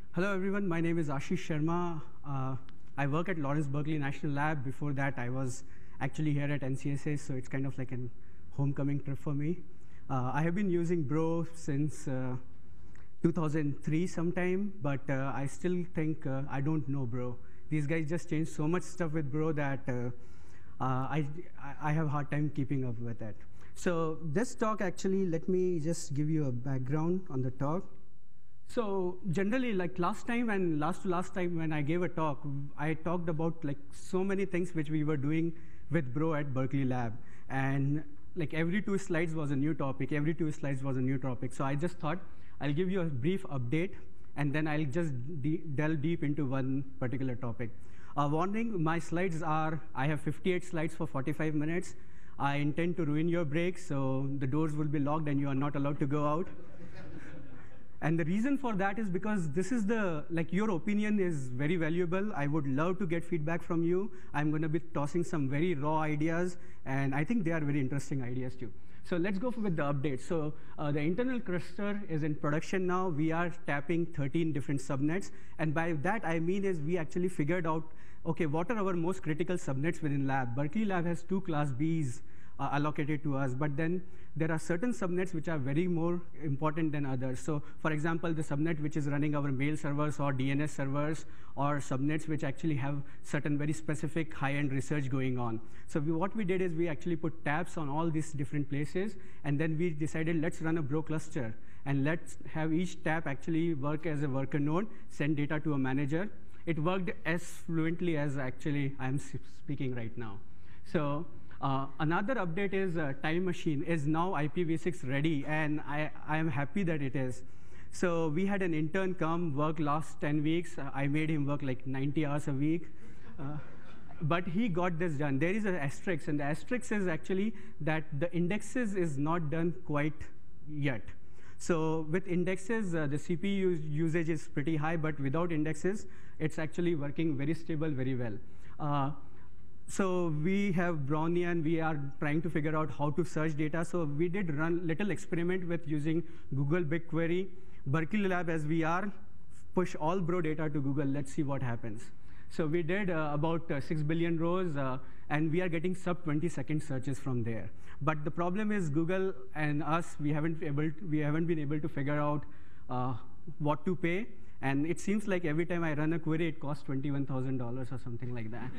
Hello, everyone. My name is Ashish Sharma. I work at Lawrence Berkeley National Lab. Before that, I was actually here at NCSA, so it's kind of like a homecoming trip for me. I have been using Bro since 2003 sometime, but I still think I don't know Bro. These guys just changed so much stuff with Bro that I have a hard time keeping up with it. So this talk, actually, let me just give you a background on the talk. So generally, like last time and last time when I gave a talk, I talked about like so many things which we were doing with Bro at Berkeley Lab. And like every 2 slides was a new topic, every 2 slides was a new topic. So I just thought I'll give you a brief update, and then I'll just delve deep into one particular topic. Warning, my slides are, I have 58 slides for 45 minutes. I intend to ruin your break, so the doors will be locked and you are not allowed to go out. And the reason for that is because this is your opinion is very valuable. I would love to get feedback from you. I'm going to be tossing some very raw ideas, and I think they are very interesting ideas too. So let's go with the update. So the internal cluster is in production now. We are tapping 13 different subnets. And by that, I mean is we actually figured out, OK, what are our most critical subnets within lab? Berkeley Lab has 2 Class Bs allocated to us, but then there are certain subnets which are very more important than others. So for example, the subnet which is running our mail servers or DNS servers, or subnets which actually have certain very specific high-end research going on. So what we did is we actually put tabs on all these different places, and then we decided let's run a Bro cluster, and let's have each tab actually work as a worker node, send data to a manager. It worked as fluently as actually I'm speaking right now. So another update is Time Machine is now IPv6 ready, and I am happy that it is. So we had an intern come work last 10 weeks. I made him work like 90 hours a week. But he got this done. There is an asterisk, and the asterisk is actually that the indexes is not done quite yet. So with indexes, the CPU usage is pretty high, but without indexes, it's actually working very stable, very well. So we have Brownian. We are trying to figure out how to search data. So we did run little experiment with using Google BigQuery. Berkeley Lab, as we are, push all Bro data to Google. Let's see what happens. So we did about 6 billion rows, and we are getting sub 20-second searches from there. But the problem is Google and us, we haven't been able to figure out what to pay. And it seems like every time I run a query, it costs $21,000 or something like that.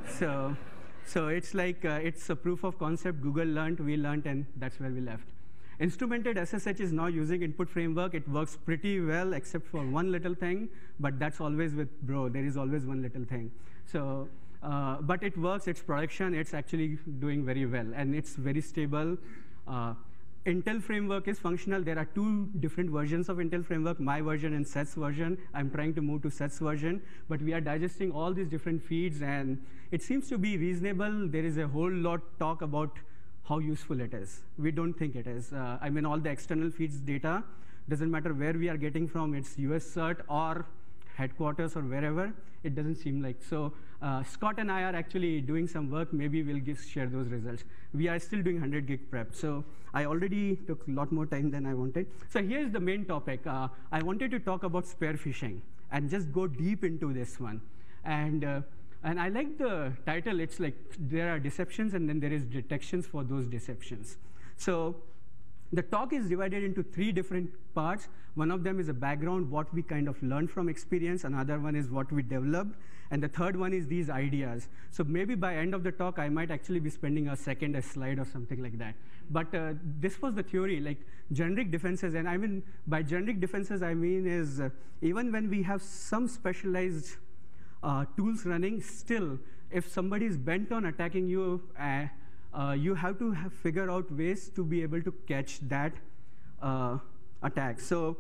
So it's like it's a proof of concept. Google learned, we learned, and that's where we left. Instrumented SSH is now using input framework. It works pretty well, except for one little thing. But that's always with Bro. There is always one little thing. So, but it works. It's production. It's actually doing very well, and it's very stable. Intel framework is functional. There are 2 different versions of Intel framework, my version and Seth's version. I'm trying to move to Seth's version. But we are digesting all these different feeds, and it seems to be reasonable. There is a whole lot talk about how useful it is. We don't think it is. I mean, all the external feeds data, doesn't matter where we are getting from, it's US CERT or headquarters or wherever, it doesn't seem like. So Scott and I are actually doing some work. Maybe we'll share those results. We are still doing 100 gig prep. So I already took a lot more time than I wanted. So here's the main topic. I wanted to talk about spear phishing and just go deep into this one. And I like the title. It's like there are deceptions, and then there is detections for those deceptions. So the talk is divided into 3 different parts. One of them is a background, what we kind of learned from experience. Another one is what we developed. And the third one is these ideas. So maybe by end of the talk, I might actually be spending a slide or something like that. But this was the theory, like generic defenses. And I mean, by generic defenses, I mean is even when we have some specialized tools running, still, if somebody is bent on attacking you, you have to figure out ways to be able to catch that attack. So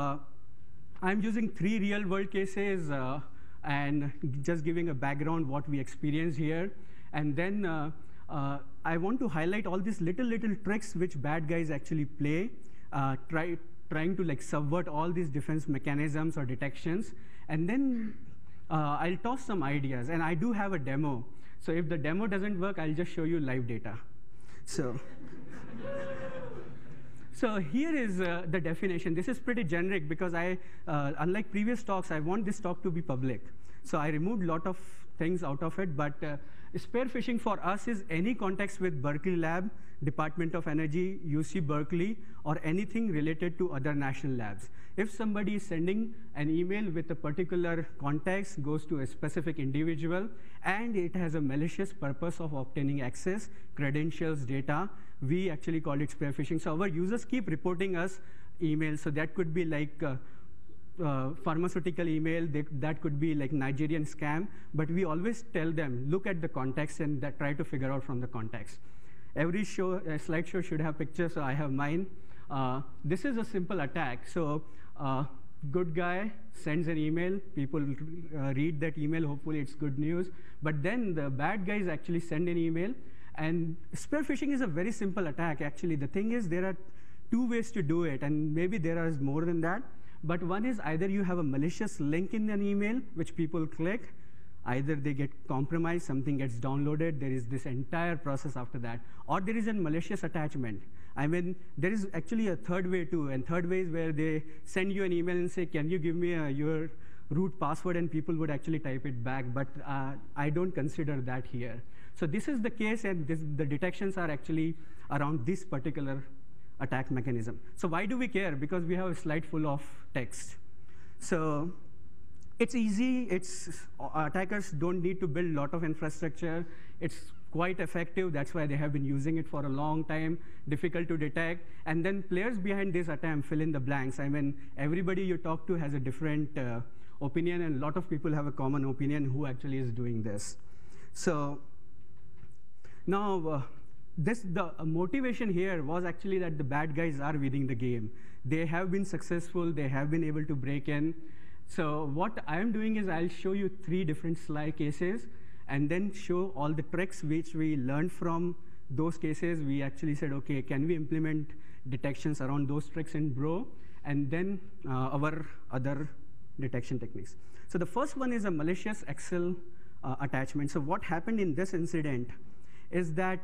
I'm using 3 real-world cases and just giving a background what we experience here. And then I want to highlight all these little tricks which bad guys actually play, trying to like subvert all these defense mechanisms or detections. And then I'll toss some ideas. And I do have a demo. So if the demo doesn't work, I'll just show you live data. So So here is the definition. This is pretty generic because unlike previous talks, I want this talk to be public. So I removed a lot of things out of it, but spear phishing for us is any contacts with Berkeley Lab, Department of Energy, UC Berkeley, or anything related to other national labs. If somebody is sending an email with a particular context, goes to a specific individual, and it has a malicious purpose of obtaining access, credentials, data, we actually call it spear phishing. So our users keep reporting us emails. So that could be like pharmaceutical email, that could be like Nigerian scam, but we always tell them, look at the context and try to figure out from the context. Every slideshow should have pictures, so I have mine. This is a simple attack. So good guy sends an email, people read that email, hopefully it's good news, but then the bad guys actually send an email, and spear phishing is a very simple attack, actually. The thing is, there are two ways to do it, and maybe there is more than that. But one is either you have a malicious link in an email, which people click, either they get compromised, something gets downloaded, there is this entire process after that, or there is a malicious attachment. I mean, there is actually a third way too, and third way is where they send you an email and say, can you give me your root password, and people would actually type it back, but I don't consider that here. So this is the case, and the detections are actually around this particular attack mechanism. So why do we care? Because we have a slide full of text. So it's easy. Attackers don't need to build a lot of infrastructure. It's quite effective. That's why they have been using it for a long time, difficult to detect. And then players behind this attempt fill in the blanks. I mean, everybody you talk to has a different opinion, and a lot of people have a common opinion who actually is doing this. So now, the motivation here was actually that the bad guys are winning the game. They have been successful. They have been able to break in. So what I am doing is I'll show you 3 different slide cases, and then show all the tricks which we learned from those cases. We actually said, OK, can we implement detections around those tricks in Bro? And then our other detection techniques. So the first one is a malicious Excel attachment. So what happened in this incident is that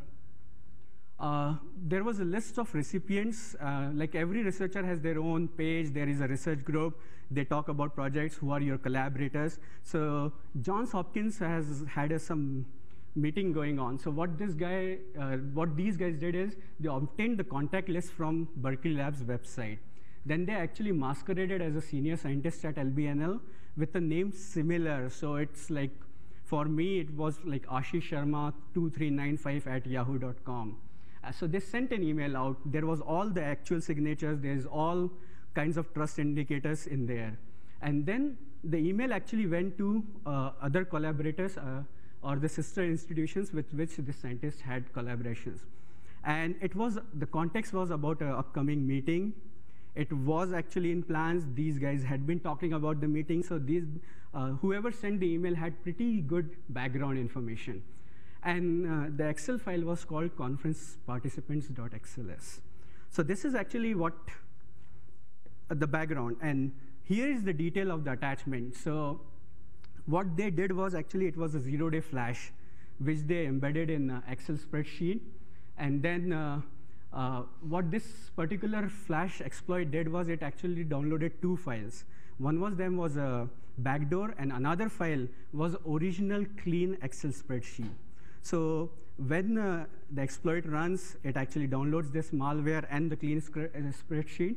there was a list of recipients. Like every researcher has their own page. There is a research group. They talk about projects, who are your collaborators. So Johns Hopkins has had some meeting going on. So what these guys did is they obtained the contact list from Berkeley Labs website. Then they actually masqueraded as a senior scientist at LBNL with a name similar. So it's like, for me, it was like Ashish Sharma 2395@yahoo.com. So they sent an email out. There was all the actual signatures. There's all kinds of trust indicators in there. And then the email actually went to other collaborators or the sister institutions with which the scientists had collaborations. And the context was about an upcoming meeting. It was actually in plans. These guys had been talking about the meeting. So whoever sent the email had pretty good background information. And the Excel file was called conferenceparticipants.xls. So this is actually what the background. And here is the detail of the attachment. So what they did was actually it was a 0-day flash, which they embedded in an Excel spreadsheet. And then what this particular flash exploit did was it actually downloaded 2 files. One was a backdoor, and another file was original clean Excel spreadsheet. So when the exploit runs, it actually downloads this malware and the clean spreadsheet.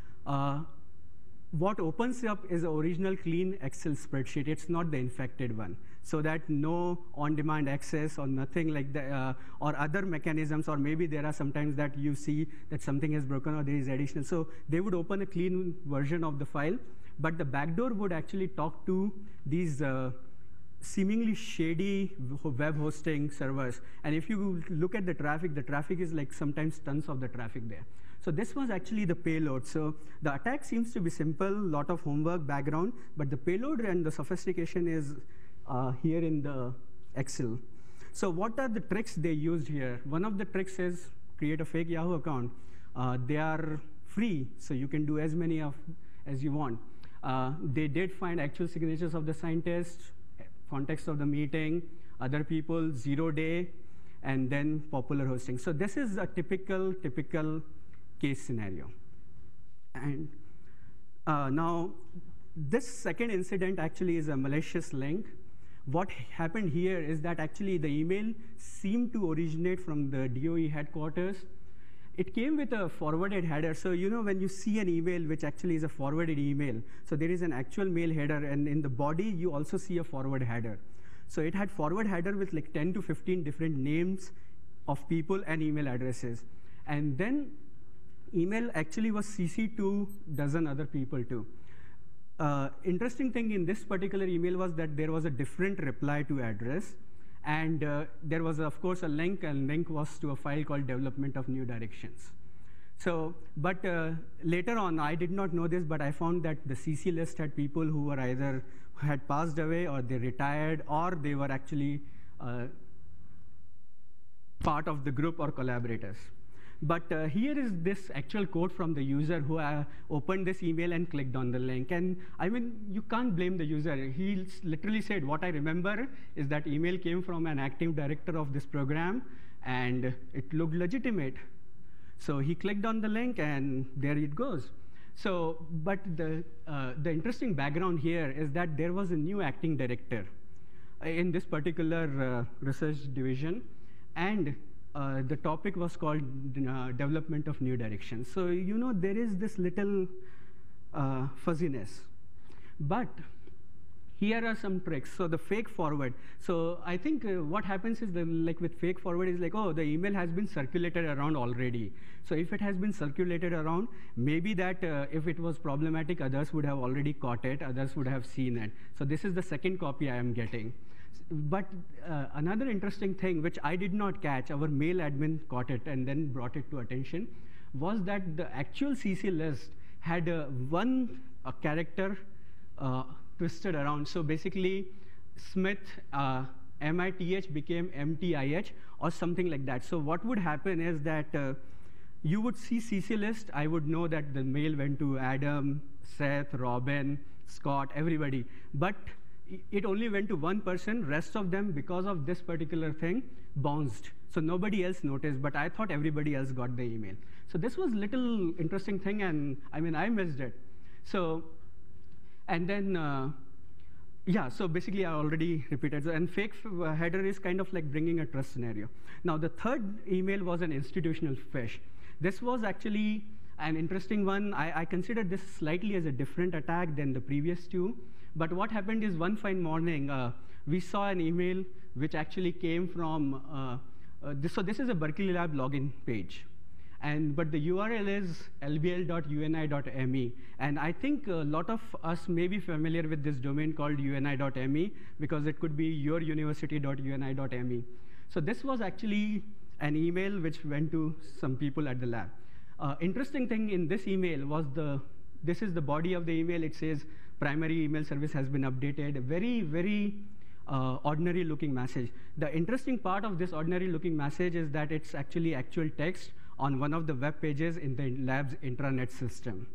What opens up is the original clean Excel spreadsheet. It's not the infected one. So that no on-demand access or nothing like that, or other mechanisms, or maybe there are sometimes that you see that something is broken or there is additional. So they would open a clean version of the file, but the backdoor would actually talk to these seemingly shady web hosting servers. And if you look at the traffic is like sometimes tons of the traffic there. So this was actually the payload. So the attack seems to be simple, lot of homework, background, but the payload and the sophistication is here in the Excel. So what are the tricks they used here? One of the tricks is create a fake Yahoo account. They are free, so you can do as many as you want. They did find actual signatures of the scientists, context of the meeting, other people, 0-day, and then popular hosting. So this is a typical case scenario. And now, this second incident actually is a malicious link. What happened here is that actually the email seemed to originate from the DOE headquarters. It came with a forwarded header. So when you see an email which actually is a forwarded email, so there is an actual mail header, and in the body you also see a forward header. So it had forward header with like 10 to 15 different names of people and email addresses. And then email actually was CC'd to a dozen other people too. Interesting thing in this particular email was that there was a different reply to address, and there was, of course, a link, and link was to a file called development of new directions. So, but later on, I did not know this, but I found that the CC list had people who were either had passed away, or they retired, or they were actually part of the group or collaborators. But here is this actual code from the user who opened this email and clicked on the link. And I mean, you can't blame the user. He literally said, what I remember is that email came from an active director of this program, and it looked legitimate. So he clicked on the link, and there it goes. So, but the interesting background here is that there was a new acting director in this particular research division, and the topic was called development of new directions. So there is this little fuzziness. But here are some tricks. So the fake forward. So I think what happens is like with fake forward is like, oh, the email has been circulated around already. So if it has been circulated around, maybe that if it was problematic, others would have already caught it, others would have seen it. So this is the second copy I am getting. But another interesting thing, which I did not catch, our mail admin caught it and then brought it to attention, was that the actual CC list had one character twisted around. So basically, Smith, MITH became MTIH or something like that. So what would happen is that you would see CC list. I would know that the mail went to Adam, Seth, Robin, Scott, everybody. But it only went to one person. Rest of them, because of this particular thing, bounced. So nobody else noticed, but I thought everybody else got the email. So this was little interesting thing, and I mean, I missed it. So, and then, yeah, so basically I already repeated. And fake header is kind of like bringing a trust scenario. Now the third email was an institutional phish. This was actually an interesting one. I considered this slightly as a different attack than the previous two. But what happened is one fine morning, we saw an email which actually came from, so this is a Berkeley Lab login page. But the URL is lbl.uni.me. And I think a lot of us may be familiar with this domain called uni.me, because it could be youruniversity.uni.me. So this was actually an email which went to some people at the lab. Interesting thing in this email was this is the body of the email. It says, primary email service has been updated. A very, very ordinary looking message. The interesting part of this ordinary looking message is that it's actually actual text on one of the web pages in the lab's intranet system.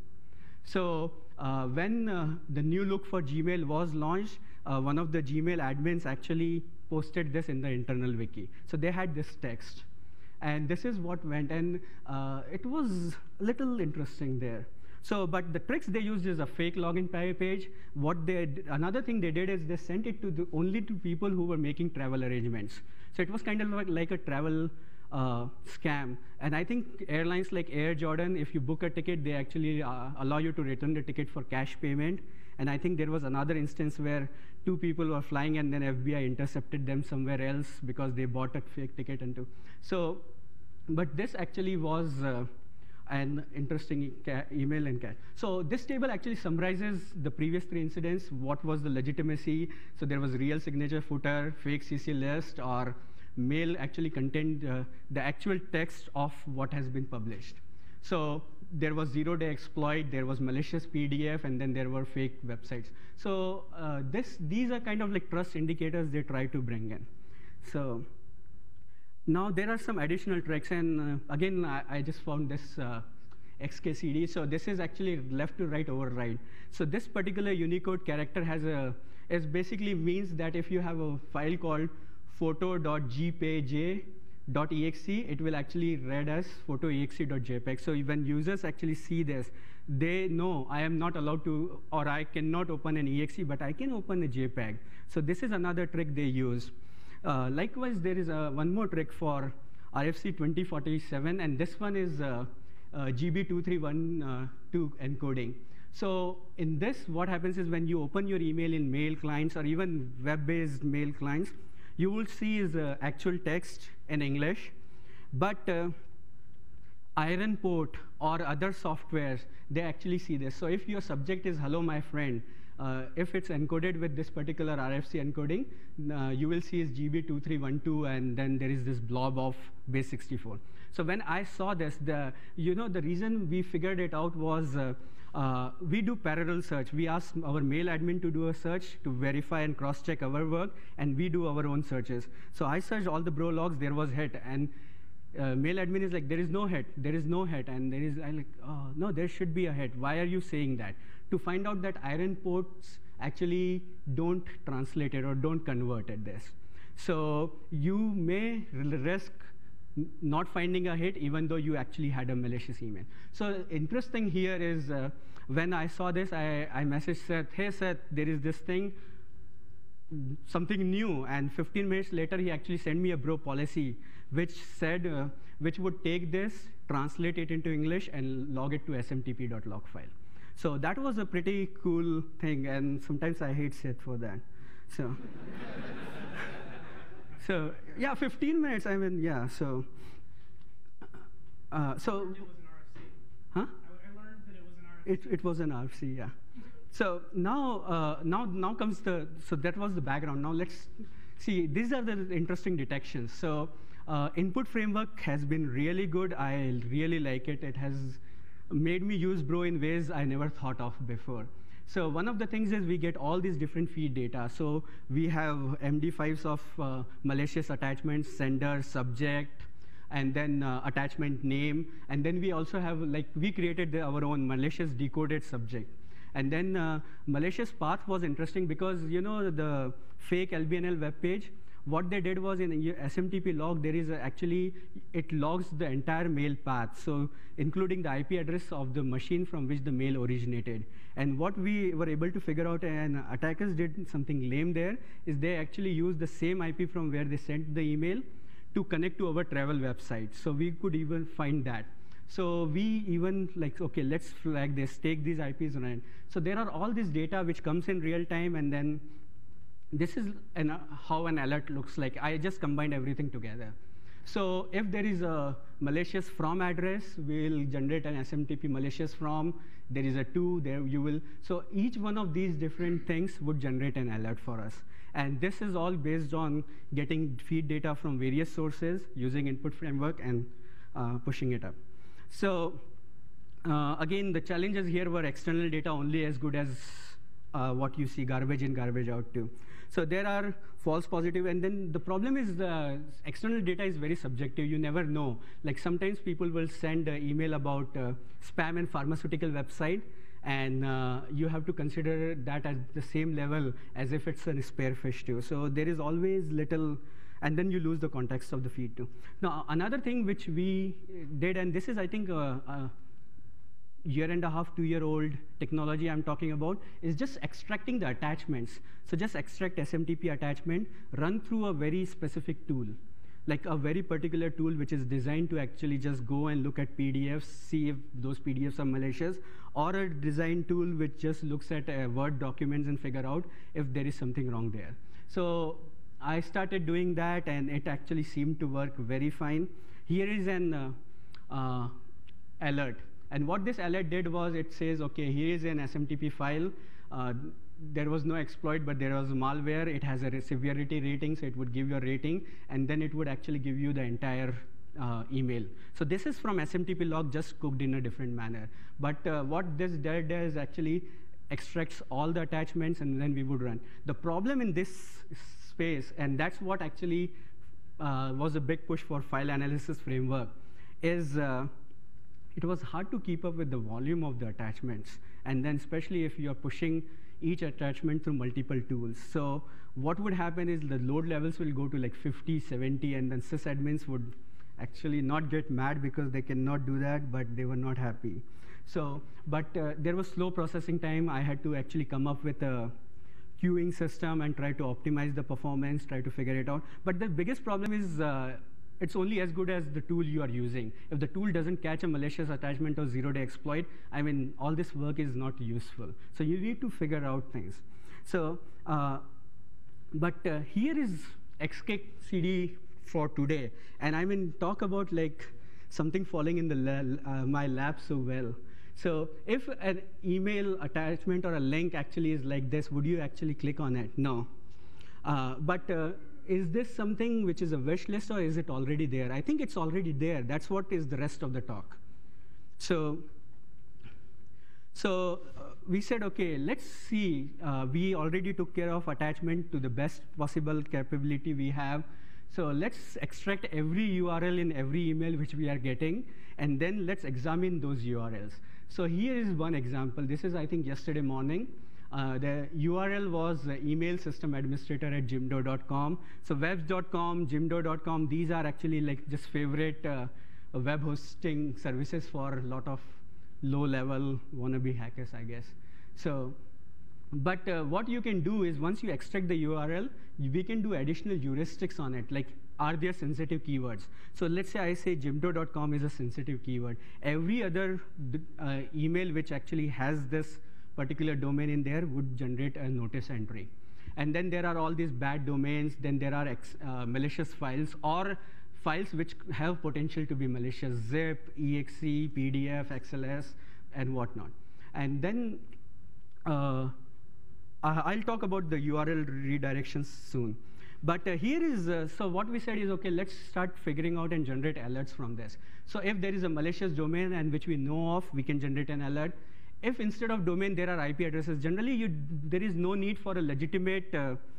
So when the new look for Gmail was launched, one of the Gmail admins actually posted this in the internal wiki. So they had this text. And this is what went, and it was a little interesting there. So, but the tricks they used is a fake login page. Another thing they did is they sent it to only to people who were making travel arrangements. So it was kind of like a travel scam. And I think airlines like Air Jordan, if you book a ticket, they actually allow you to return the ticket for cash payment. And I think there was another instance where two people were flying, and then FBI intercepted them somewhere else because they bought a fake ticket. So, but this actually was an interesting email and cache. So this table actually summarizes the previous three incidents. What was the legitimacy? So there was real signature footer, fake CC list, or mail actually contained the actual text of what has been published. So there was zero-day exploit, there was malicious PDF, and then there were fake websites. So these are kind of like trust indicators they try to bring in. So now there are some additional tricks, and again, I just found this XKCD. So this is actually left to right override. So this particular Unicode character basically means that if you have a file called photo.jpj, .exe, it will actually read as photo.exe.jpg. So when users actually see this, they know I am not allowed to, or I cannot open an exe, but I can open a JPEG. So this is another trick they use. Likewise, there is one more trick for RFC 2047, and this one is GB2312 encoding. So in this, what happens is when you open your email in mail clients or even web-based mail clients, you will see is actual text in English, but Ironport or other softwares, they actually see this. So if your subject is hello, my friend, if it's encoded with this particular RFC encoding, you will see is GB2312, and then there is this blob of base 64. So when I saw this, the reason we figured it out was we do parallel search. We ask our mail admin to do a search to verify and cross-check our work, and we do our own searches. So I searched all the bro logs, there was hit, and mail admin is like, there is no hit, and there is, I'm like, oh, no, there should be a hit. Why are you saying that? To find out that Ironports actually don't translate it or don't convert it this. So you may risk not finding a hit even though you actually had a malicious email. So interesting here is when I saw this, I messaged Seth, hey Seth, there is this thing, something new, and 15 minutes later he actually sent me a bro policy which said, which would take this, translate it into English, and log it to smtp.log file. So that was a pretty cool thing, and sometimes I hate Seth for that. So, so yeah, 15 minutes, I mean, yeah, so. It was an RFC. Huh? I learned that it was an RFC. It was an RFC, yeah. So now comes the, so that was the background. Now let's see, these are the interesting detections. So input framework has been really good. I really like it. It has made me use Bro in ways I never thought of before. So one of the things is we get all these different feed data. So we have MD5s of malicious attachments, sender, subject, and then attachment name. And then we also have, like, we created our own malicious decoded subject. And then malicious path was interesting because, you know, the fake LBNL web page, what they did was in SMTP log, there is actually, it logs the entire mail path, so including the IP address of the machine from which the mail originated. And what we were able to figure out, and attackers did something lame there, is they actually used the same IP from where they sent the email to connect to our travel website. So we could even find that. So we even like, okay, let's flag this, take these IPs on it. So there are all this data which comes in real time, and then this is how an alert looks like. I just combined everything together. So if there is a malicious from address, we'll generate an SMTP malicious from. There is a to, there you will. So each one of these different things would generate an alert for us. And this is all based on getting feed data from various sources, using input framework, and pushing it up. So again, the challenges here were external data only as good as what you see, garbage in, garbage out too. So there are false positive, and then the problem is the external data is very subjective. You never know. Like sometimes people will send an email about spam and pharmaceutical website, and you have to consider that at the same level as if it's a spearfish too. So there is always little, and then you lose the context of the feed too. Now, another thing which we did, and this is, I think, year-and-a-half, 2-year-old technology I'm talking about, is just extracting the attachments. So just extract SMTP attachment, run through a very specific tool, like a very particular tool which is designed to actually just go and look at PDFs, see if those PDFs are malicious, or a design tool which just looks at Word documents and figure out if there is something wrong there. So I started doing that, and it actually seemed to work very fine. Here is an alert. And what this alert did was it says, okay, here is an SMTP file. There was no exploit, but there was malware. It has a severity rating, so it would give you a rating, and then it would actually give you the entire email. So this is from SMTP log, just cooked in a different manner. But what this did is actually extracts all the attachments, and then we would run. The problem in this space, and that's what actually was a big push for file analysis framework, is it was hard to keep up with the volume of the attachments. And then especially if you're pushing each attachment through multiple tools. So what would happen is the load levels will go to like 50, 70, and then sysadmins would actually not get mad because they cannot do that, but they were not happy. So, but there was slow processing time. I had to actually come up with a queuing system and try to optimize the performance, try to figure it out. But the biggest problem is it's only as good as the tool you are using. If the tool doesn't catch a malicious attachment or zero-day exploit, I mean, all this work is not useful. So you need to figure out things. So, here is Xcake CD for today. And I mean, talk about like something falling in the my lap so well. So if an email attachment or a link actually is like this, would you actually click on it? No. Is this something which is a wish list, or is it already there? I think it's already there. That's what is the rest of the talk. So we said, OK, let's see. We already took care of attachment to the best possible capability we have. So let's extract every URL in every email which we are getting, and then let's examine those URLs. So here is one example. This is, I think, yesterday morning. The URL was email system administrator at jimdo.com. So webs.com, jimdo.com, these are actually like just favorite web hosting services for a lot of low-level wannabe hackers, I guess. So, but what you can do is once you extract the URL, we can do additional heuristics on it, like are there sensitive keywords? So let's say I say jimdo.com is a sensitive keyword. Every other email which actually has this particular domain in there would generate a notice entry. And then there are all these bad domains. Then there are malicious files or files which have potential to be malicious, zip, exe, PDF, XLS, and whatnot. And then I'll talk about the URL redirections soon. But here is, so what we said is, OK, let's start figuring out and generate alerts from this. So if there is a malicious domain and which we know of, we can generate an alert. If instead of domain, there are IP addresses, generally there is no need for a legitimate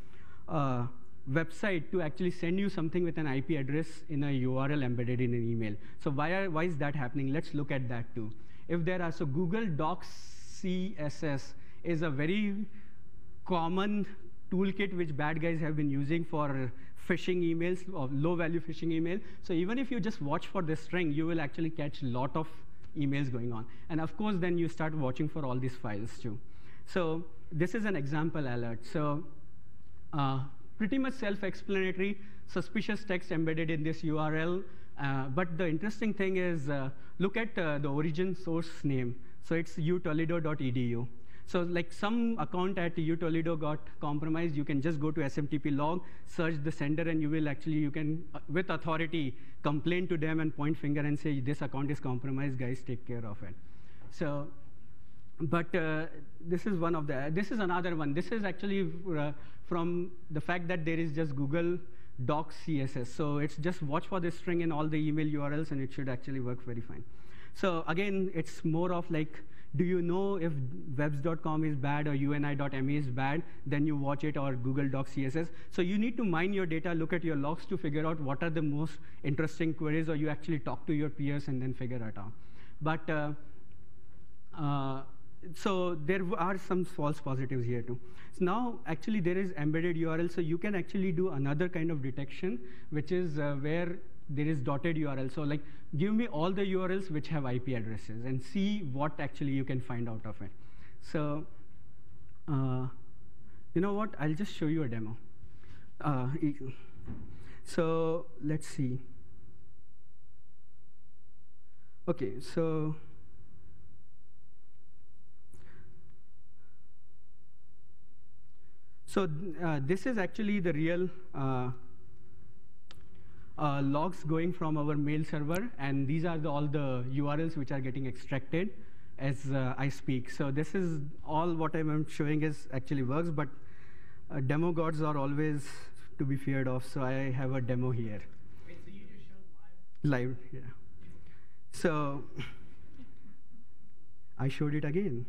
website to actually send you something with an IP address in a URL embedded in an email. So why is that happening? Let's look at that too. If there are, so Google Docs CSS is a very common toolkit which bad guys have been using for phishing emails or low-value phishing email. So even if you just watch for this string, you will actually catch a lot of emails going on. And of course, then you start watching for all these files too. So this is an example alert. So pretty much self-explanatory, suspicious text embedded in this URL. But the interesting thing is, look at the origin source name. So it's utoledo.edu. So like some account at utoledo got compromised, you can just go to SMTP log, search the sender, and you can, with authority, complain to them and point finger and say, this account is compromised, guys, take care of it. So, but this is one of the, this is another one. This is actually from the fact that there is just Google Docs CSS. So it's just watch for this string in all the email URLs, and it should actually work very fine. So again, it's more of like, do you know if webs.com is bad or uni.me is bad? Then you watch it, or Google Docs CSS. So you need to mine your data, look at your logs to figure out what are the most interesting queries, or you actually talk to your peers and then figure it out. But so there are some false positives here too. So now actually there is embedded URL, so you can actually do another kind of detection, which is where there is dotted URL. So like, give me all the URLs which have IP addresses and see what actually you can find out of it. So you know what? I'll just show you a demo. So let's see. OK, so this is actually the real logs going from our mail server, and these are all the URLs which are getting extracted as I speak. So this is all what I'm showing is actually works, but demo gods are always to be feared of, so I have a demo here. Wait, so you just showed live? Live, yeah. So I showed it again.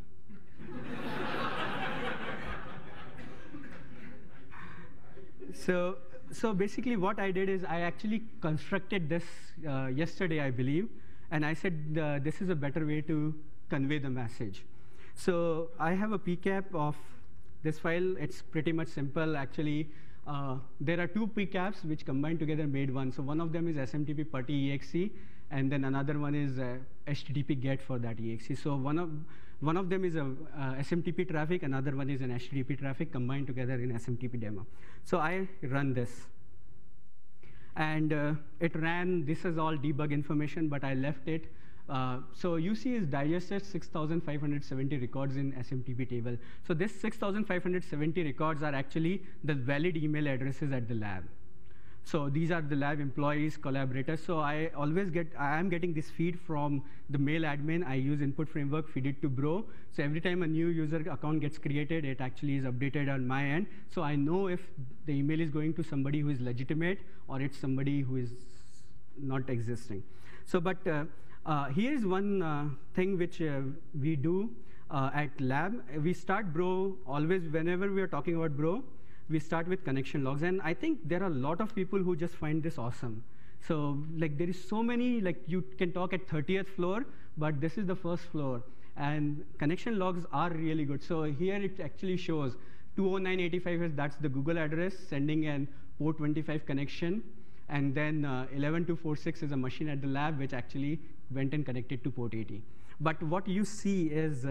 So basically what I did is I actually constructed this yesterday, I believe, and I said this is a better way to convey the message. So I have a PCAP of this file, it's pretty much simple. Actually, there are two PCAPs which combined together made one. So one of them is SMTP PuTTY exe, and then another one is HTTP GET for that exe. So one of them is a SMTP traffic, another one is an HTTP traffic combined together in SMTP demo. So I run this. And it ran, this is all debug information, but I left it. So you see is digested 6,570 records in SMTP table. So this 6,570 records are actually the valid email addresses at the lab. So these are the lab employees, collaborators. So I am getting this feed from the mail admin. I use input framework, feed it to Bro. So every time a new user account gets created, it actually is updated on my end. So I know if the email is going to somebody who is legitimate or it's somebody who is not existing. So, but here is one thing which we do at lab. We start Bro always, whenever we are talking about Bro, we start with connection logs. And I think there are a lot of people who just find this awesome. So like there is so many, like you can talk at 30th floor, but this is the first floor. And connection logs are really good. So here it actually shows 209.85, that's the Google address, sending an port 25 connection. And then 11246 is a machine at the lab, which actually went and connected to port 80. But what you see is,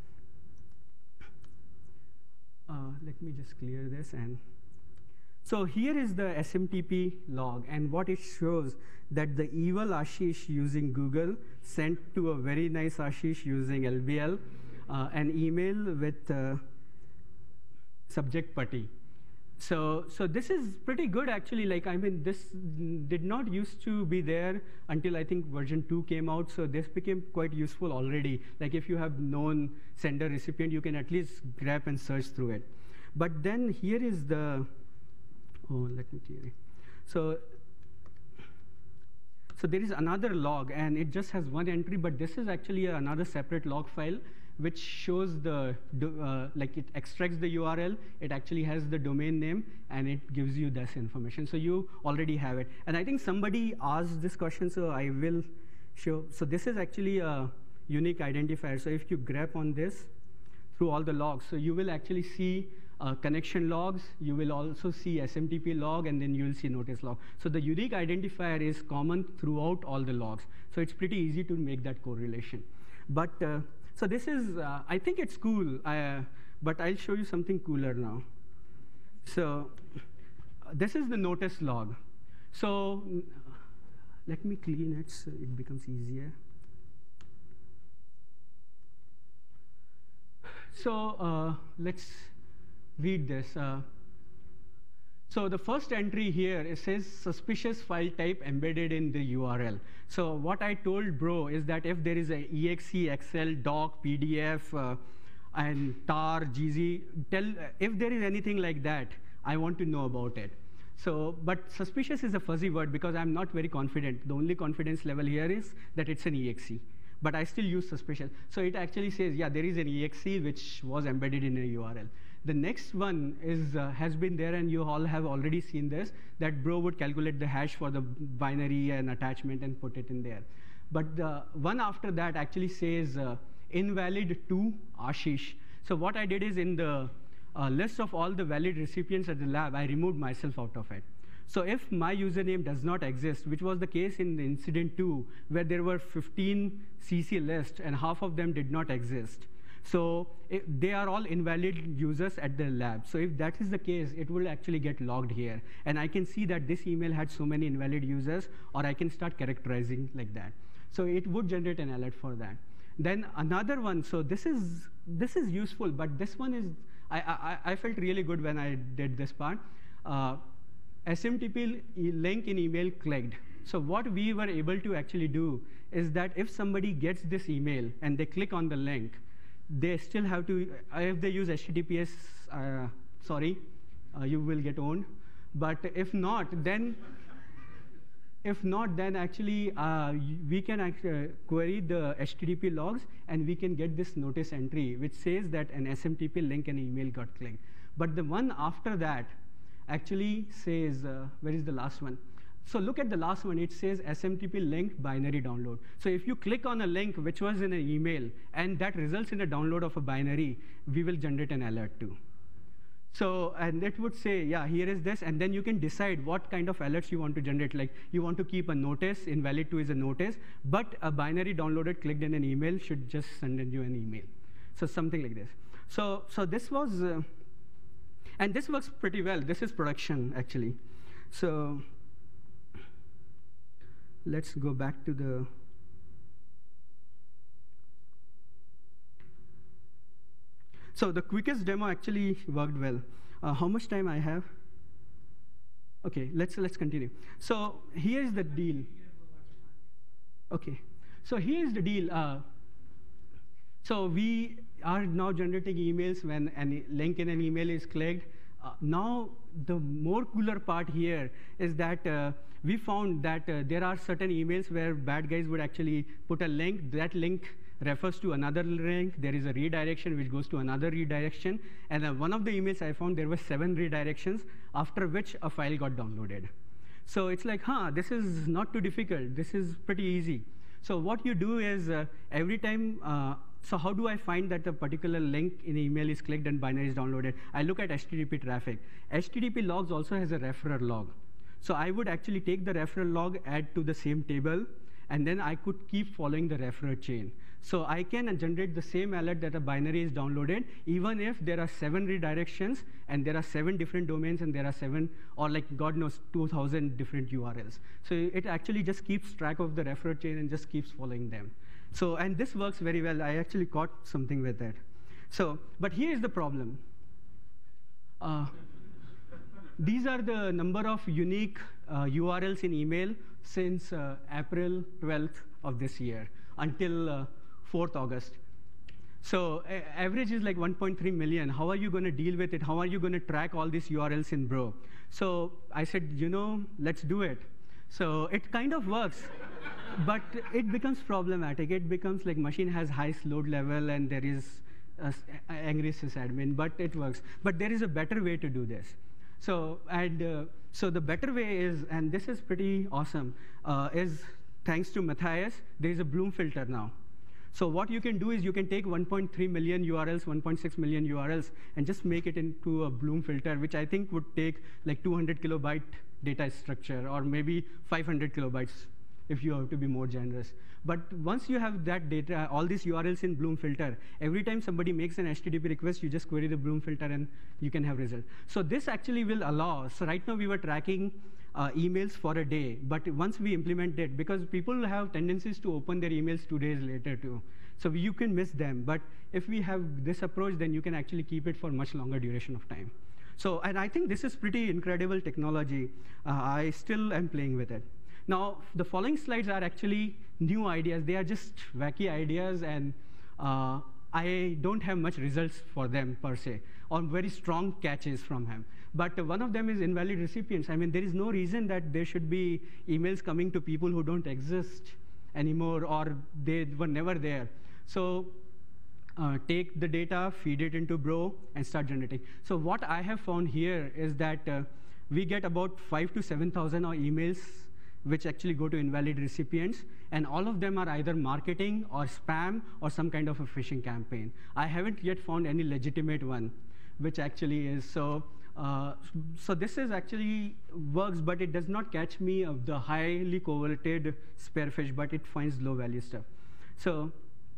let me just clear this. And so here is the SMTP log, and what it shows that the evil Ashish using Google sent to a very nice Ashish using LBL an email with subject PuTTY. So this is pretty good actually. Like, I mean, this did not used to be there until I think version 2 came out. So this became quite useful already. Like if you have known sender recipient, you can at least grab and search through it. But then here is the, oh, let me clear it. So there is another log, and it just has one entry, but this is actually another separate log file which shows the, like it extracts the URL, it actually has the domain name, and it gives you this information. So you already have it. And I think somebody asked this question, so I will show. So this is actually a unique identifier. So if you grab on this through all the logs, so you will actually see connection logs, you will also see SMTP log, and then you will see notice log. So the unique identifier is common throughout all the logs. So it's pretty easy to make that correlation. But so this is, I think it's cool, but I'll show you something cooler now. So this is the notice log. So let me clean it so it becomes easier. So let's read this. So the first entry here, it says suspicious file type embedded in the URL. So what I told Bro is that if there is a exe, Excel, doc, PDF, and tar, gz, if there is anything like that, I want to know about it. So, but suspicious is a fuzzy word because I'm not very confident. The only confidence level here is that it's an exe. But I still use suspicious. So it actually says, yeah, there is an exe which was embedded in a URL. The next one is, has been there, and you all have already seen this, that Bro would calculate the hash for the binary and attachment and put it in there. But the one after that actually says invalid to Ashish. So what I did is in the list of all the valid recipients at the lab, I removed myself out of it. So if my username does not exist, which was the case in the incident 2, where there were 15 CC lists and half of them did not exist. So they are all invalid users at the lab. So if that is the case, it will actually get logged here. And I can see that this email had so many invalid users, or I can start characterizing like that. So it would generate an alert for that. Then another one, so this is useful, but this one is, I felt really good when I did this part. SMTP link in email clicked. So what we were able to actually do is that if somebody gets this email and they click on the link, they still have to, if they use HTTPS, sorry, you will get owned. But if not, then actually we can actually query the HTTP logs, and we can get this notice entry which says that an SMTP link and email got clicked. But the one after that actually says, where is the last one? So look at the last one. It says SMTP link binary download. So if you click on a link which was in an email, and that results in a download of a binary, we will generate an alert too. So, and it would say, yeah, here is this, and then you can decide what kind of alerts you want to generate. Like, you want to keep a notice, invalid to is a notice, but a binary downloaded, clicked in an email should just send you an email. So something like this. So this was, and this works pretty well. This is production, actually. So let's go back to the, so the quickest demo actually worked well. How much time I have? Okay, let's continue. So here's the deal. Okay, so here's the deal. So we are now generating emails when a link in an email is clicked. Now the more cooler part here is that we found that there are certain emails where bad guys would actually put a link. That link refers to another link. There is a redirection which goes to another redirection. And one of the emails I found, there were 7 redirections, after which a file got downloaded. So it's like, this is not too difficult. This is pretty easy. So what you do is every time, so how do I find that a particular link in the email is clicked and binary is downloaded? I look at HTTP traffic. HTTP logs also has a referrer log. So I would actually take the referrer log, add to the same table, and then I could keep following the referrer chain. So I can generate the same alert that a binary is downloaded, even if there are 7 redirections, and there are 7 different domains, and there are 7, or like God knows, 2,000 different URLs. So it actually just keeps track of the referrer chain and just keeps following them. So, and this works very well. I actually caught something with that. So, but here is the problem. These are the number of unique URLs in email since April 12th of this year until 4th August. So average is like 1.3 million. How are you going to deal with it? How are you going to track all these URLs in Bro? So I said, let's do it. So it kind of works. But it becomes problematic. It becomes like machine has high load level, and there is angry sysadmin, but it works. But there is a better way to do this. So, so the better way is, and this is pretty awesome, is thanks to Matthias, there is a Bloom filter now. So what you can do is you can take 1.3 million URLs, 1.6 million URLs, and just make it into a Bloom filter, which I think would take like 200 kilobyte data structure, or maybe 500 kilobytes if you have to be more generous. But once you have that data, all these URLs in Bloom filter, every time somebody makes an HTTP request, you just query the Bloom filter and you can have result. So this actually will allow, so right now we were tracking emails for a day, but once we implement it, because people have tendencies to open their emails 2 days later too. So you can miss them, but if we have this approach, then you can actually keep it for much longer duration of time. So, and I think this is pretty incredible technology. I still am playing with it. Now, the following slides are actually new ideas. They are just wacky ideas, and I don't have much results for them per se, or very strong catches from him. But one of them is invalid recipients. I mean, there is no reason that there should be emails coming to people who don't exist anymore, or they were never there. So take the data, feed it into Bro, and start generating. So what I have found here is that we get about 5,000 to 7,000 emails which actually go to invalid recipients, and all of them are either marketing or spam or some kind of a phishing campaign. I haven't yet found any legitimate one, which actually is. So so this is actually works, but it does not catch me of the highly coveted spearfish, but it finds low value stuff. So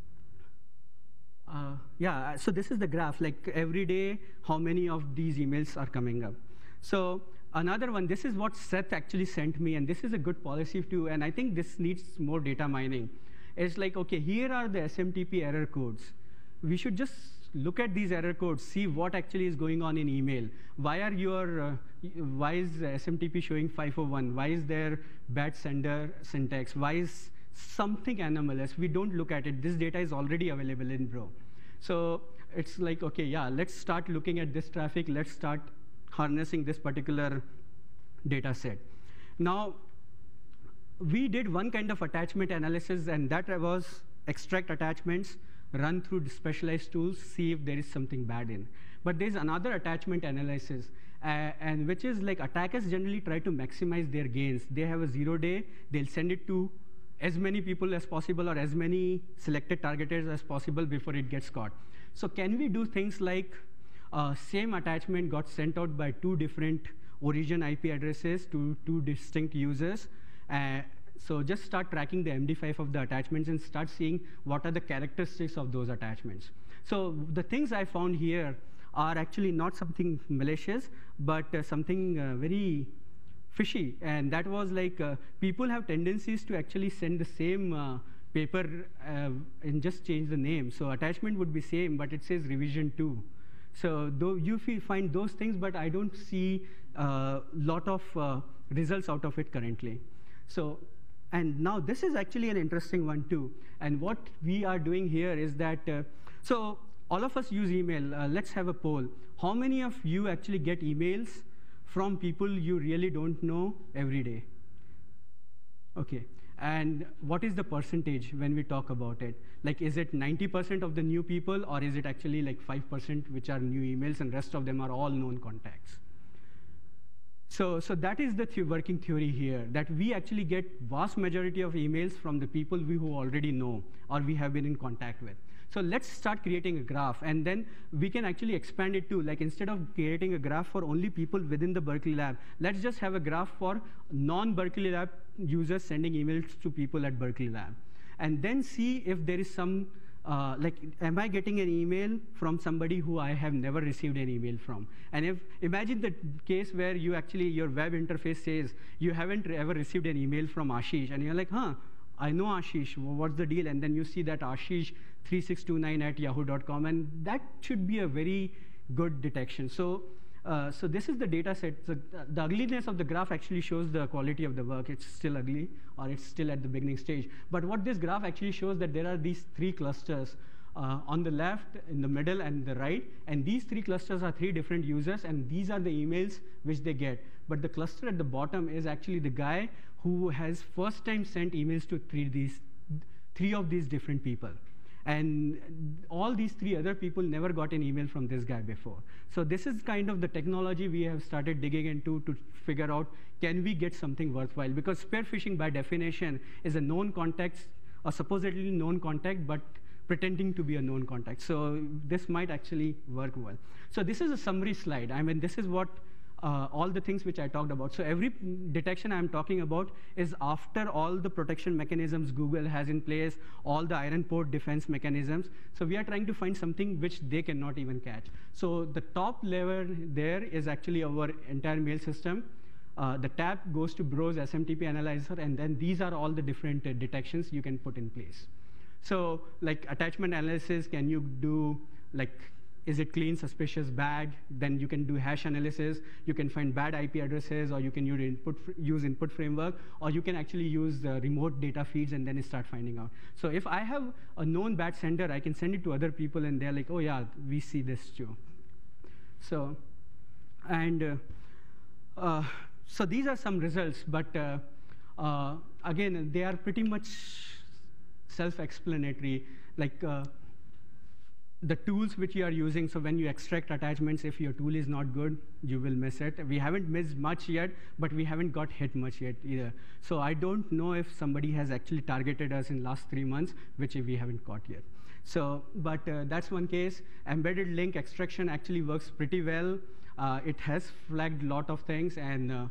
yeah, so this is the graph, like every day, how many of these emails are coming up. So another one, this is what Seth actually sent me, and this is a good policy too, and I think this needs more data mining. It's like, okay, here are the SMTP error codes. We should just look at these error codes, see what actually is going on in email. Why are your, why is SMTP showing 501? Why is there bad sender syntax? Why is something anomalous? We don't look at it. This data is already available in Bro. So it's like, okay, yeah, let's start looking at this traffic. Let's start harnessing this particular data set. Now, we did one kind of attachment analysis, and that was extract attachments, run through specialized tools, see if there is something bad in. But there's another attachment analysis, and which is like attackers generally try to maximize their gains. They have a 0 day, they'll send it to as many people as possible or as many selected targeters as possible before it gets caught. So can we do things like same attachment got sent out by 2 different origin IP addresses to 2 distinct users. So just start tracking the MD5 of the attachments and start seeing what are the characteristics of those attachments. So the things I found here are actually not something malicious, but something very fishy. And that was like people have tendencies to actually send the same paper and just change the name. So attachment would be same, but it says revision 2. So though you find those things, but I don't see a lot of results out of it currently. So, and now this is actually an interesting one too. And what we are doing here is that, so all of us use email. Let's have a poll. How many of you actually get emails from people you really don't know every day? Okay. And what is the percentage when we talk about it? Like, is it 90% of the new people, or is it actually like 5% which are new emails and rest of them are all known contacts? So that is the working theory here, that we actually get vast majority of emails from the people we who already know or we have been in contact with. So let's start creating a graph, and then we can actually expand it too. Like, instead of creating a graph for only people within the Berkeley lab, let's just have a graph for non-Berkeley lab users sending emails to people at Berkeley lab. And then see if there is some, like, am I getting an email from somebody who I have never received an email from? And if, imagine the case where you actually, your web interface says, you haven't ever received an email from Ashish, and you're like, huh, I know Ashish, what's the deal? And then you see that Ashish3629@yahoo.com, and that should be a very good detection. So this is the data set. So the ugliness of the graph actually shows the quality of the work. It's still ugly, or it's still at the beginning stage. But what this graph actually shows that there are these 3 clusters on the left, in the middle, and the right. And these 3 clusters are 3 different users, and these are the emails which they get. But the cluster at the bottom is actually the guy who has first time sent emails to 3 of these different people. And all these 3 other people never got an email from this guy before. So this is kind of the technology we have started digging into to figure out, can we get something worthwhile? Because spear phishing by definition is a known contact, or supposedly known contact, but pretending to be a known contact. So this might actually work well. So this is a summary slide. I mean, this is what all the things which I talked about. So every detection I'm talking about is after all the protection mechanisms Google has in place, all the iron port defense mechanisms. So we are trying to find something which they cannot even catch. So the top level there is actually our entire mail system. The tab goes to Brose SMTP analyzer, and then these are all the different detections you can put in place. So like attachment analysis, can you do like, is it clean, suspicious, bad? Then you can do hash analysis. You can find bad IP addresses, or you can use input framework, or you can actually use the remote data feeds and then start finding out. So if I have a known bad sender, I can send it to other people, and they're like, oh yeah, we see this too. So, and so these are some results, but again, they are pretty much self-explanatory. Like, the tools which you are using, so when you extract attachments, if your tool is not good, you will miss it. We haven't missed much yet, but we haven't got hit much yet either. So I don't know if somebody has actually targeted us in last 3 months, which we haven't caught yet. So, but that's one case. Embedded link extraction actually works pretty well. It has flagged a lot of things, and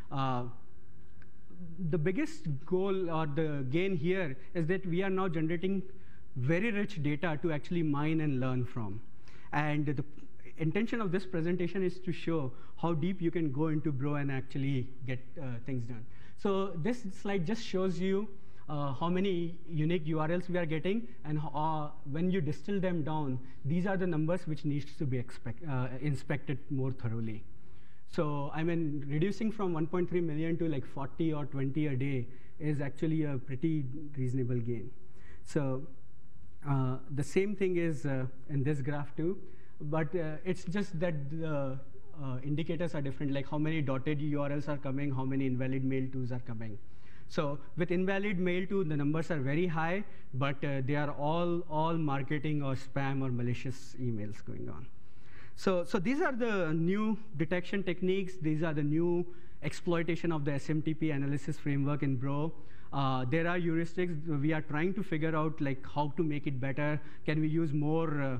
the biggest goal or the gain here is that we are now generating very rich data to actually mine and learn from. And the intention of this presentation is to show how deep you can go into Bro and actually get things done. So this slide just shows you how many unique URLs we are getting, and when you distill them down, these are the numbers which needs to be inspected more thoroughly. So I mean, reducing from 1.3 million to like 40 or 20 a day is actually a pretty reasonable gain. So the same thing is in this graph too, but it's just that the indicators are different, like how many dotted URLs are coming, how many invalid mail twos are coming. So with invalid mail to, the numbers are very high, but they are all marketing or spam or malicious emails going on. So these are the new detection techniques. These are the new exploitation of the SMTP analysis framework in Bro. There are heuristics. We are trying to figure out like how to make it better. Can we use more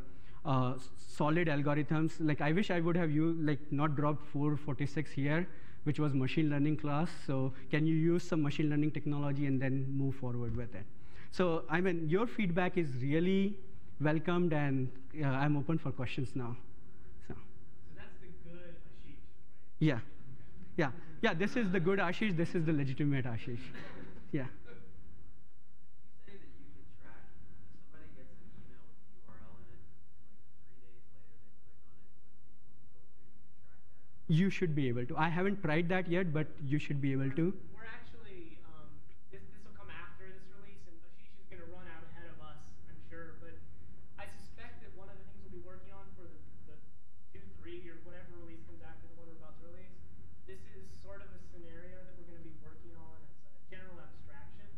solid algorithms. Like I wish I would have used, like not dropped 446 here, which was machine learning class. So can you use some machine learning technology and then move forward with it? So I mean, your feedback is really welcomed, and I'm open for questions now. So that's the good Ashish, right? Yeah, yeah, yeah. This is the good Ashish. This is the legitimate Ashish. Yeah. You say that you can track if somebody gets an email with the URL in it, and like 3 days later they click on it with the filter, you can track that? You should be able to. I haven't tried that yet, but you should be able to. We're actually, this will come after this release, and Ashish is going to run out ahead of us, I'm sure. But I suspect that one of the things we'll be working on for the 2, 3, or whatever release comes after the one we're about to release, this is sort of a scenario that we're going to be working on as a general abstraction.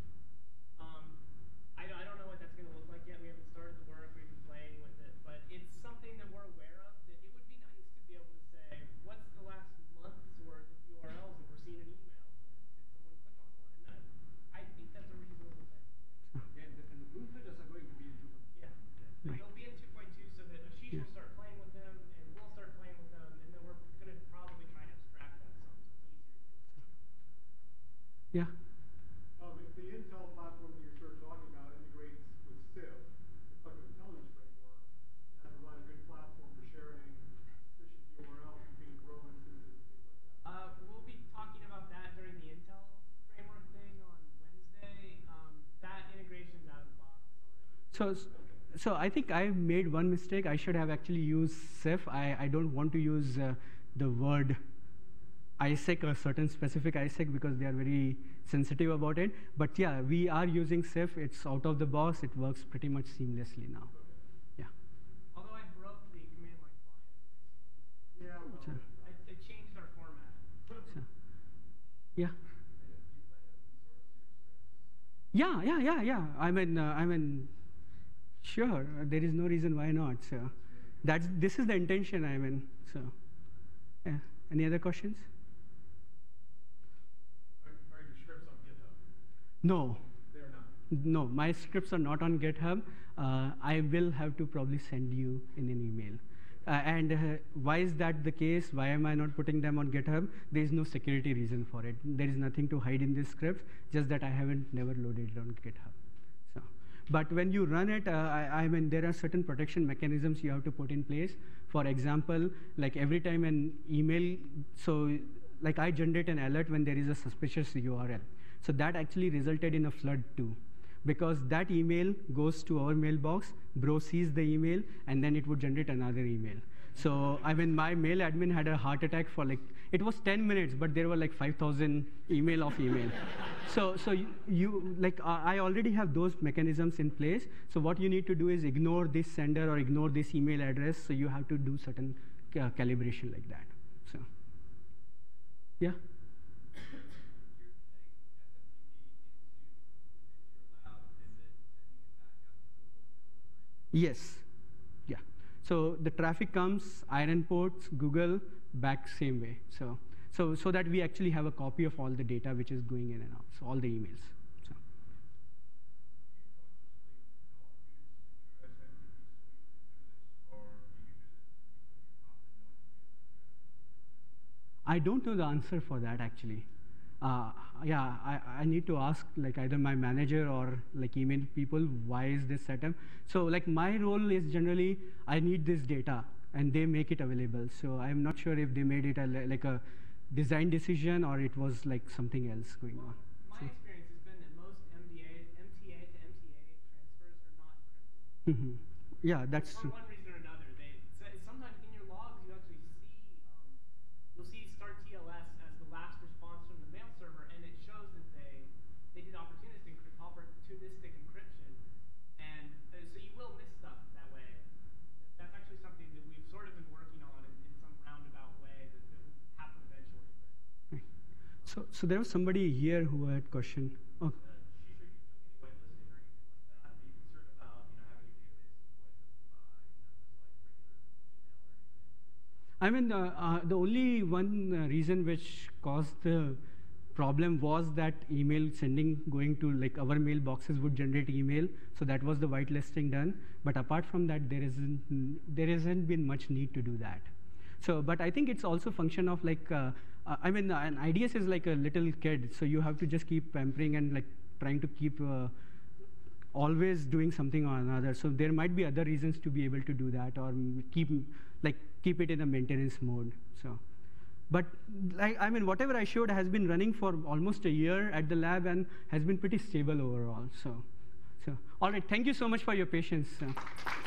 I don't know what that's going to look like yet. We haven't started the work. We've been playing with it. But it's something that we're aware of, that it would be nice to be able to say, what's the last month's worth of URLs that we're seeing in emails? Did someone click on one? And I think that's a reasonable thing. And the bootletters are going to be in 2.2. Yeah. Right. They'll be in 2.2 so that Ashish will start playing with them, and we'll start playing with them, and then we're going to probably try and abstract that some so it's easier. Yeah. If the Intel platform that you're sort of talking about integrates with CIF, the Collective Intelligence Framework, that provide a good platform for sharing suspicious URLs between Grow instances and things like that. We'll be talking about that during the Intel framework thing on Wednesday. That integration's out of the box already. So I think I made one mistake. I should have actually used CIF. I don't want to use the word ISEC or certain specific ISEC because they are very sensitive about it. But yeah, we are using CIF. It's out of the box. It works pretty much seamlessly now. Yeah. Although I broke the command line client. Yeah, well, So, I changed our format. so, yeah. Yeah. I mean, sure. There is no reason why not. So, this is the intention. I mean, so, yeah. Any other questions? are your scripts on GitHub? No. They're not. No, my scripts are not on GitHub. I will have to probably send you in an email. Why is that the case? Why am I not putting them on GitHub? There is no security reason for it. There is nothing to hide in this script, just that I haven't never loaded it on GitHub. So, but when you run it, I mean, there are certain protection mechanisms you have to put in place. For example, like every time an email, so like I generate an alert when there is a suspicious URL. So that actually resulted in a flood too, because that email goes to our mailbox, Bro sees the email, and then it would generate another email. So I mean, my mail admin had a heart attack for like, it was 10 minutes, but there were like 5,000 email of email. So you like, I already have those mechanisms in place. So what you need to do is ignore this sender or ignore this email address. So you have to do certain calibration like that. So, yeah. Yes. Yeah. So the traffic comes, iron ports, Google, back same way. So that we actually have a copy of all the data which is going in and out, so all the emails. So. I don't know the answer for that actually. Yeah, I need to ask like either my manager or like email people, why is this setup? So like my role is generally, I need this data and they make it available. So I'm not sure if they made it like a design decision or it was like something else going on. My experience has been that most MTA to MTA transfers are not encrypted. Yeah, that's For true. one reason or another, sometimes in your logs you actually see, you'll see start TLS as the last response from the mail server, and it shows that they did opportunistic encryption, and so you will miss stuff that way. That's actually something that we've sort of been working on in some roundabout way that will happen eventually. But. So there was somebody here who had a question. Oh. I mean, the only one reason which caused the problem was that email sending, going to like our mailboxes would generate email. So that was the whitelisting done. But apart from that, there hasn't been much need to do that. So, but I think it's also a function of like, I mean, an IDS is like a little kid. So you have to just keep pampering and like trying to keep always doing something or another. So there might be other reasons to be able to do that, or keep it in a maintenance mode. So, but like, I mean, whatever I showed has been running for almost a year at the lab and has been pretty stable overall. So all right, thank you so much for your patience.